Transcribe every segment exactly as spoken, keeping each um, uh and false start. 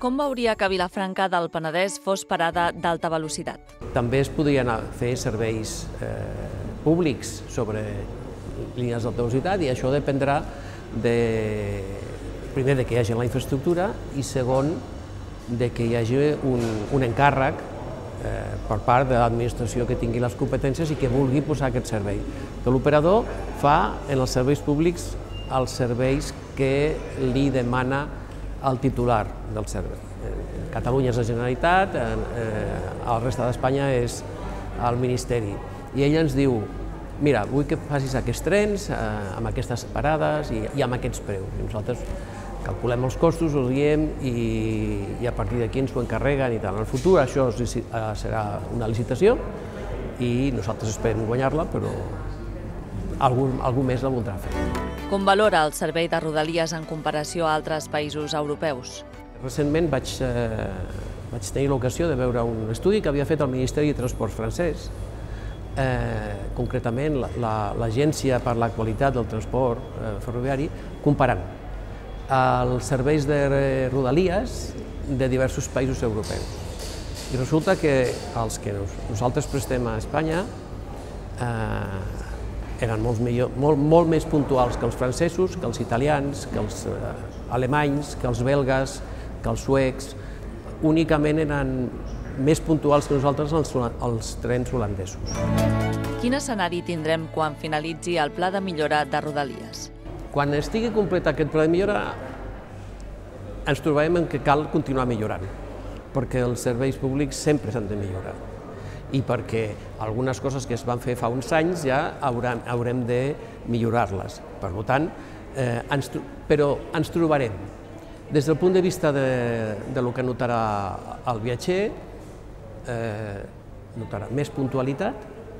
Com veuria que Vilafranca del Penedès fos parada d'alta velocitat? També es podrien fer serveis eh, públics sobre línies d'alta velocitat i això dependrà de, primer, de que hi hagi la infraestructura i segon, de que hi hagi un, un encàrrec eh, per part de l'administració que tingui les competències i que vulgui posar aquest servei. Que l'operador fa en els serveis públics els serveis que li demana el titular del servei. En Catalunya és la Generalitat, eh, a la resta d'Espanya és el Ministeri. I ell ens diu, mira, vull que facis aquests trens eh, amb aquestes parades i, i amb aquests preus. I nosaltres calculem els costos, ho diem i, i a partir d'aquí ens ho encarreguen i tal. En el futur això serà una licitació i nosaltres esperem guanyar-la, però algú, algú més la voldrà fer. Com valora el servei de Rodalies en comparació a altres països europeus? Recentment vaig, eh, vaig tenir l'ocasió de veure un estudi que havia fet el Ministeri de Transports francès, eh, concretament l'Agència per la Qualitat del Transport eh, Ferroviari, comparant els serveis de Rodalies de diversos països europeus. I resulta que els que nosaltres prestem a Espanya eh, eren molt, millor, molt, molt més puntuals que els francesos, que els italians, que els eh, alemanys, que els belgues, que els suecs. Únicament eren més puntuals que nosaltres els, els trens holandesos. Quin escenari tindrem quan finalitzi el pla de millora de Rodalies? Quan estigui complet aquest pla de millora, ens trobarem en que cal continuar millorant, perquè els serveis públics sempre s'han de millorar. I perquè algunes coses que es van fer fa uns anys ja haurem, haurem de millorar-les. Per tant, eh, ens, però ens trobarem, des del punt de vista de, de lo que notarà el viatger, eh, notarà més puntualitat,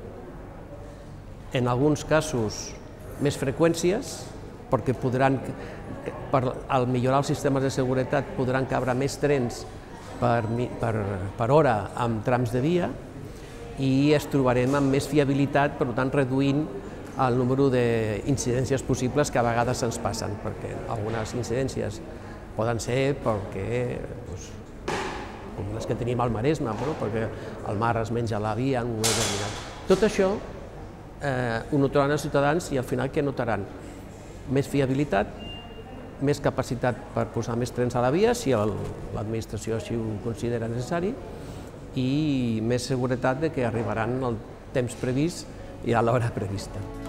en alguns casos més freqüències, perquè podran, per, al millorar els sistemes de seguretat podran cabre més trens per, per, per hora amb trams de via, i es trobarem amb més fiabilitat, per tant reduint el número d'incidències possibles que a vegades se'ns passen, perquè algunes incidències poden ser perquè, doncs, com les que tenim al Maresme, però perquè el mar es menja la via en un moment determinat. Tot això eh, ho notaran els ciutadans i al final què notaran? Més fiabilitat, més capacitat per posar més trens a la via, si l'administració així ho considera necessari, i més seguretat de que arribaran al temps previst i a l'hora prevista.